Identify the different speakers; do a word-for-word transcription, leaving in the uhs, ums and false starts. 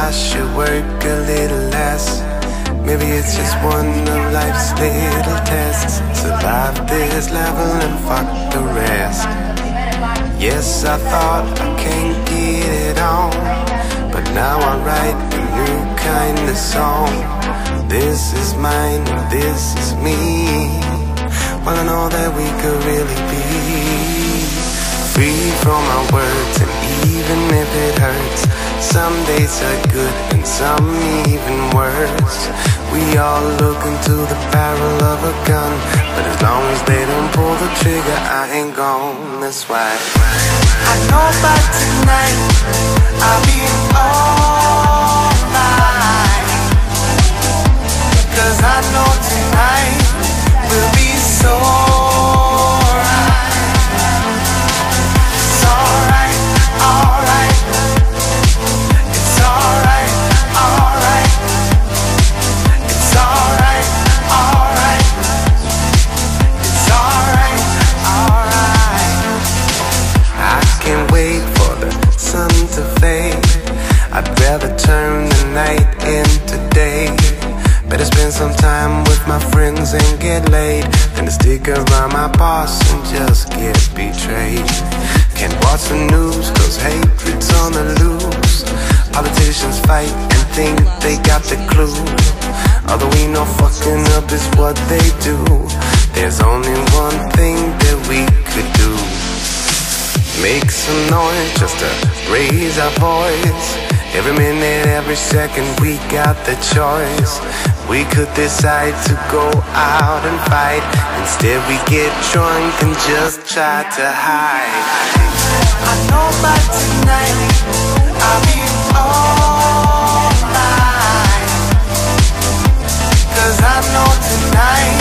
Speaker 1: I should work a little less. Maybe it's just one of life's little tests. Survive this level and fuck the rest. Yes, I thought I can't get it on, but now I write a new kind of song. This is mine, this is me. Well, I know that we could really be free from our words, and even if it hurts, some days are good and some even worse. We all look into the barrel of a gun, but as long as they don't pull the trigger, I ain't gone. That's why I know by tonight I'll be alright, 'cause I know tonight will be so right. It's alright, alright. It's alright, alright. It's alright, alright. It's alright, alright. I can't wait for the sun to fade. I'd rather turn the night into day. Better spend some time with my friends and get laid than to stick around my boss and just get betrayed. Can't watch the news cause hatred's on the loose. Politicians fight and think they got the clue. Although we know fucking up is what they do, there's only one thing that we could do. Make some noise just to raise our voice. Every minute, every second, we got the choice. We could decide to go out and fight. Instead we get drunk and just try to hide. I know by tonight I'll be alright, 'cause I know tonight